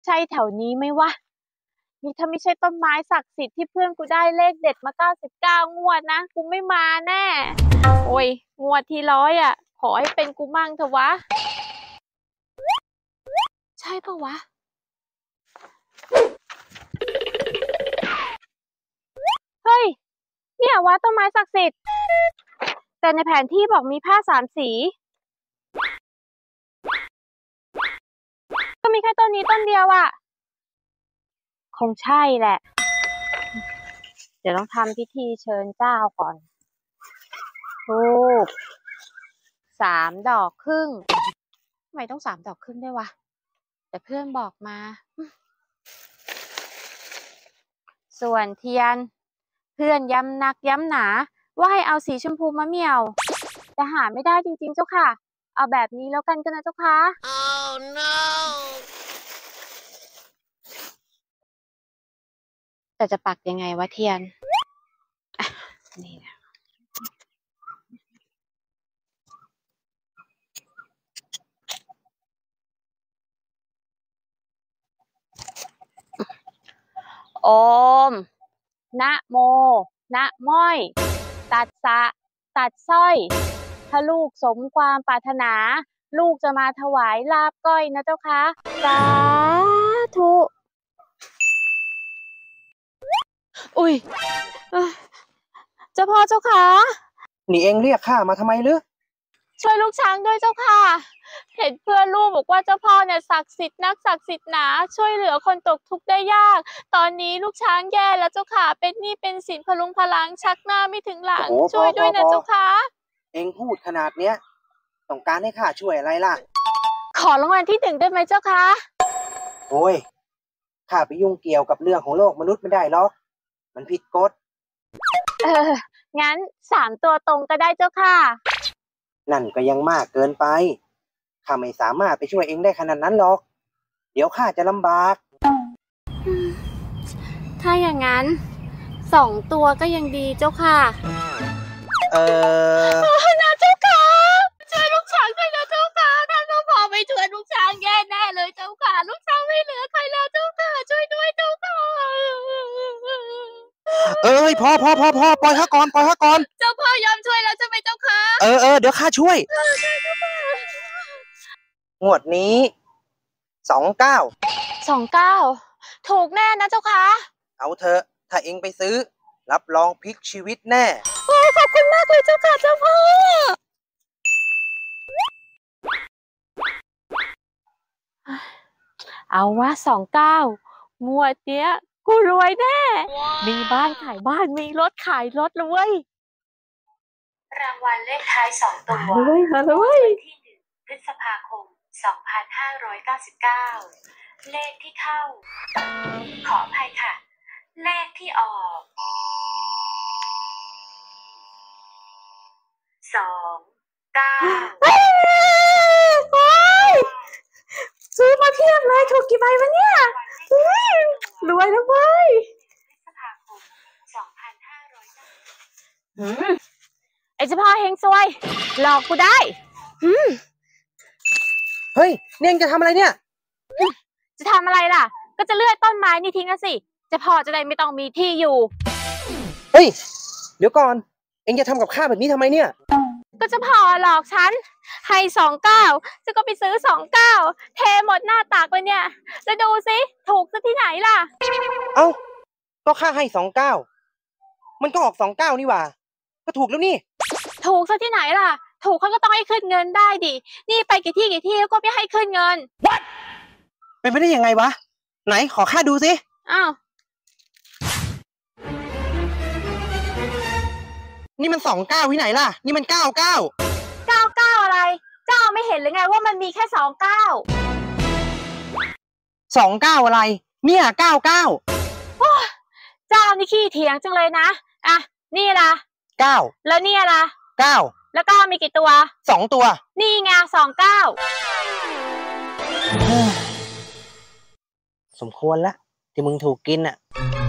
ใช่แถวนี้ไหมวะนี่ถ้าไม่ใช่ต้นไม้ศักดิ์สิทธิ์ที่เพื่อนกูได้เลขเด็ดมา99 งวดนะกูไม่มาแน่โอ้ยงวดที่100อ่ะขอให้เป็นกูมั่งเถอะวะใช่ปะวะเฮ้ยเนี่ยวะต้นไม้ศักดิ์สิทธิ์แต่ในแผนที่บอกมีผ้า3 สีก็มีแค่ต้นนี้ต้นเดียวอ่ะคงใช่แหละเดี๋ยวต้องทำพิธีเชิญเจ้าก่อนธูป3 ดอกครึ่งทำไมต้อง3 ดอกครึ่งด้วยวะแต่เพื่อนบอกมาส่วนเทียนเพื่อนย้ำนักย้ำหนาว่าให้เอาสีชมพูมะเหมี่ยวแต่หาไม่ได้จริงๆเจ้าค่ะเอาแบบนี้แล้วกันนะเจ้าค่ะ Oh no แต่จะปักยังไงวะเทียนนี่นะโอมนะโมนะม้อยตัดสะตัดสร้อยถ้าลูกสมความปรารถนาลูกจะมาถวายลาบก้อยนะเจ้าคะสาธุอุ้ยเจ้าพ่อเจ้าค่ะนี่เองเรียกข้ามาทำไมหรือช่วยลูกช้างด้วยเจ้าค่ะเห็นเพื่อนลูกบอกว่าเจ้าพ่อเนี่ยศักดิ์สิทธิ์นักศักดิ์สิทธิ์หนาช่วยเหลือคนตกทุกข์ได้ยากตอนนี้ลูกช้างแย่แล้วเจ้าค่ะเป็นหนี้เป็นสินพลุงพลังชักหน้าไม่ถึงหลังช่วยด้วยนะเจ้าค่ะเองพูดขนาดเนี้ยต้องการให้ข้าช่วยอะไรล่ะขอรางวัลที่1ได้ไหมเจ้าค่ะโอ้ยข้าไปยุ่งเกี่ยวกับเรื่องของโลกมนุษย์ไม่ได้หรอกมันผิดกฎงั้น3 ตัวตรงก็ได้เจ้าค่ะนั่นก็ยังมากเกินไปข้าไม่สามารถไปช่วยเองได้ขนาดนั้นหรอกเดี๋ยวข้าจะลำบากถ้าอย่างนั้น2 ตัวก็ยังดีเจ้าค่ะนะเจ้าค่ะช่วยลูกช้างด้วยนะเจ้าค่ะถ้าเจ้าพ่อไม่ช่วยลูกช้างแย่แน่เลยเจ้าค่ะลูกช้างไม่เหลือใครแล้วเจ้าค่ะช่วยด้วยเจ้าค่ะเอ้ยพอปล่อยข้าก่อนเจ้าพ่อยอมช่วยแล้วใช่ไหมเจ้าค่ะเดี๋ยวข้าช่วยงวดนี้29 ถูกแน่นะเจ้าค่ะเอาเถอะถ้าเองไปซื้อรับรองพลิกชีวิตแน่โอ้ขอบคุณมากเลยเจ้าค่ะเจ้าพ่อเอาว่า29งวดเนี้ยกูรวยแน่มีบ้านขายบ้านมีรถขายรถเลยรางวัลเลขท้าย2 ตัวมาเลยที่1 พฤษภาคม 2599 เลขที่เข้าขออภัยค่ะเลขที่ออก29 ซื้อมาเพียบเลยถูกกี่ใบวะเนี่ยรวยแล้วเว้ยพฤษภาคมไอ้เจ้าพ่อเฮงซวยหลอกกูได้เฮ้ยเน่งจะทำอะไรเนี่ยจะทำอะไรล่ะก็จะเลื่อยต้นไม้นี่ทิ้งนะสิเจ้าพ่อจะได้ไม่ต้องมีที่อยู่เฮ้ยเดี๋ยวก่อนเอ็งจะทำกับข้าแบบนี้ทำไมเนี่ยก็เจ้าพ่อหลอกฉันให้29จะก็ไปซื้อ29เทหมดหน้าตากเลยเนี่ยจะดูสิถูกซะที่ไหนล่ะเอ้าก็ข้าให้29มันก็ออก29นี่หว่าก็ถูกแล้วนี่ถูกซะที่ไหนล่ะถูกเขาก็ต้องให้ขึ้นเงินได้ดินี่ไปกี่ที่ก็ไม่ให้ขึ้นเงิน What เป็นไปได้ยังไงวะไหนขอข้าดูสิอ้าวนี่มัน29ที่ไหนล่ะนี่มัน99 อะไรเจ้าไม่เห็นหรือไงว่ามันมีแค่29 อะไรเนี่ย99 เจ้านี่ขี้เถียงจังเลยนะอ่ะนี่ล่ะ 9 แล้วเนี่ยล่ะ 9 แล้ว9มีกี่ตัว 2ตัวนี่ไง29 สมควรละที่มึงถูกกินอ่ะ